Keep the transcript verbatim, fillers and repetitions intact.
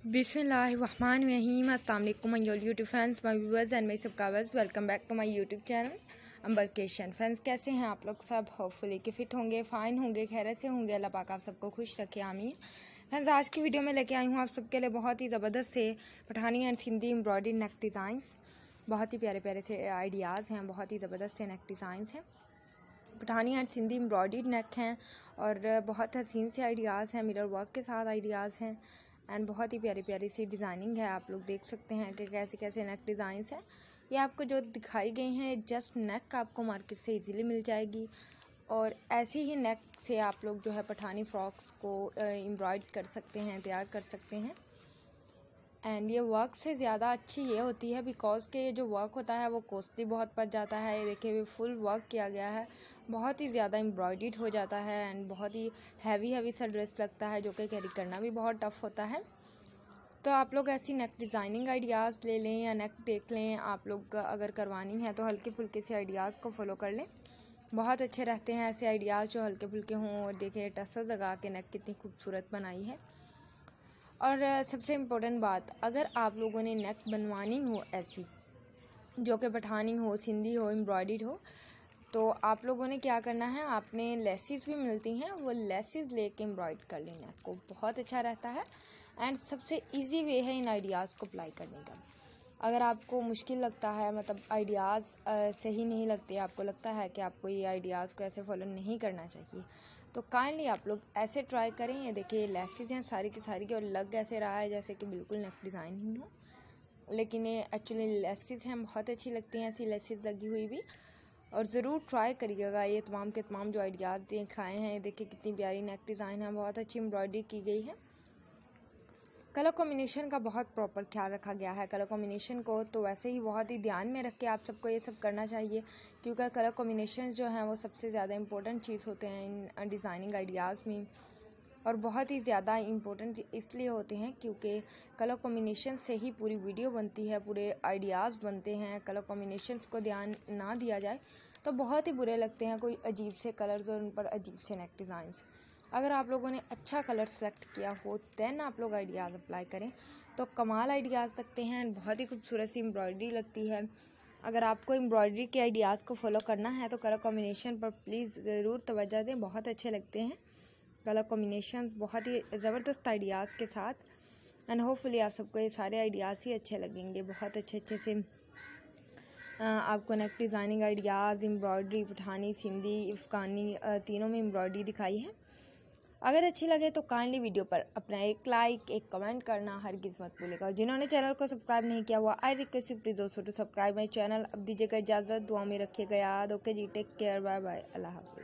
बिस्मिल्लाहिर्रहमानिर्रहीम। अस्सलाम वालेकुम my YouTube fans, my viewers and my subscribers. Welcome back to my YouTube channel Amber creation. Friends, कैसे हैं आप लोग सब? होपफुली कि फ़िट होंगे, फ़ाइन होंगे, खैरियत से होंगे। अल्लाह पाक आप सबको खुश रखे, आमीन। फ्रेंड्स, आज की वीडियो में लेके आई हूँ आप सबके लिए बहुत ही ज़बरदस्त से Pathani and Sindhi embroidery neck designs. बहुत ही प्यारे प्यारे से आइडियाज़ हैं, बहुत ही ज़बरदस्त से नेक डिज़ाइंस हैं। Pathani and Sindhi embroidery neck हैं और बहुत हसीन से आइडियाज़ हैं, मिरर वर्क के साथ आइडियाज़ हैं एंड बहुत ही प्यारी प्यारी सी डिज़ाइनिंग है। आप लोग देख सकते हैं कि कैसे कैसे नेक डिज़ाइंस हैं। ये आपको जो दिखाई गई हैं जस्ट नेक आपको मार्केट से इजीली मिल जाएगी और ऐसी ही नेक से आप लोग जो है पठानी फ्रॉक्स को एम्ब्रॉयड कर सकते हैं, तैयार कर सकते हैं। एंड ये वर्क से ज़्यादा अच्छी ये होती है बिकॉज के जो वर्क होता है वो कॉस्टली बहुत पड़ जाता है। ये देखिए फुल वर्क किया गया है, बहुत ही ज़्यादा एम्ब्रॉयडर्ड हो जाता है एंड बहुत ही हैवी हैवी सा ड्रेस लगता है जो कि कैरी करना भी बहुत टफ होता है। तो आप लोग ऐसी नेक डिज़ाइनिंग आइडियाज़ ले लें या नेक देख लें। आप लोग अगर करवानी है तो हल्के फुल्के से आइडियाज़ को फॉलो कर लें, बहुत अच्छे रहते हैं ऐसे आइडियाज़ जो हल्के फुल्के हों। और देखिए टसल्स लगा के नेक कितनी खूबसूरत बनाई है। और सबसे इम्पोर्टेंट बात, अगर आप लोगों ने नेक बनवानी हो ऐसी जो कि पठानी हो, सिंधी हो, एम्ब्रॉयडर्ड हो, तो आप लोगों ने क्या करना है, आपने लेसिस भी मिलती हैं, वो लेसिस लेके एम्ब्रॉयड कर लेना है। को बहुत अच्छा रहता है एंड सबसे इजी वे है इन आइडियाज़ को अप्लाई करने का। अगर आपको मुश्किल लगता है, मतलब आइडियाज़ सही नहीं लगते, आपको लगता है कि आपको ये आइडियाज़ को ऐसे फॉलो नहीं करना चाहिए, तो काइंडली आप लोग ऐसे ट्राई करें। ये देखिए लेसिस हैं सारी की सारी की और लग ऐसे रहा है जैसे कि बिल्कुल नेक डिज़ाइन ही हो, लेकिन ये एक्चुअली लेसिस हैं। बहुत अच्छी लगती हैं ऐसी लेसिस लगी हुई भी, और ज़रूर ट्राई करिएगा। ये तमाम के तमाम जो आइडियाज़ दिखाए हैं, देखिए कितनी प्यारी नेक डिज़ाइन है, बहुत अच्छी एम्ब्रॉयडरी की गई है। कलर कॉम्बिनेशन का बहुत प्रॉपर ख्याल रखा गया है। कलर कॉम्बिनेशन को तो वैसे ही बहुत ही ध्यान में रख के आप सबको ये सब करना चाहिए, क्योंकि कलर कॉम्बिनेशन जो हैं वो सबसे ज़्यादा इम्पोर्टेंट चीज़ होते हैं इन डिज़ाइनिंग आइडियाज़ में। और बहुत ही ज़्यादा इम्पोर्टेंट इसलिए होते हैं क्योंकि कलर कॉम्बिनेशन से ही पूरी वीडियो बनती है, पूरे आइडियाज़ बनते हैं। कलर कॉम्बिनेशंस को ध्यान ना दिया जाए तो बहुत ही बुरे लगते हैं, कोई अजीब से कलर्स और उन पर अजीब से नेक डिज़ाइंस। अगर आप लोगों ने अच्छा कलर सेलेक्ट किया हो दैन आप लोग आइडियाज़ अप्लाई करें तो कमाल आइडियाज़ लगते हैं, बहुत ही खूबसूरत सी एम्ब्रॉयडरी लगती है। अगर आपको एम्ब्रॉयडरी के आइडियाज़ को फॉलो करना है तो कलर कॉम्बिनेशन पर प्लीज़ ज़रूर तवज्जो दें, बहुत अच्छे लगते हैं कलर कॉम्बिनेशन, बहुत ही ज़बरदस्त आइडियाज़ के साथ। एंड होपफुली आप सबको ये सारे आइडियाज़ ही अच्छे लगेंगे। बहुत अच्छे अच्छे से आपको neck designing ideas, embroidery, Pathani, Sindhi, Afghani तीनों में एम्ब्रॉयडरी दिखाई है। अगर अच्छी लगे तो काइंडली वीडियो पर अपना एक लाइक, एक कमेंट करना हरगिज़ मत भूलिएगा। और जिन्होंने चैनल को सब्सक्राइब नहीं किया हुआ, I request you please also to subscribe my channel. अब दीजिएगा इजाज़त, दुआ में रखिएगा याद। ओके जी, टेक केयर, बाय बाय, अल्लाह हाफ़िज़।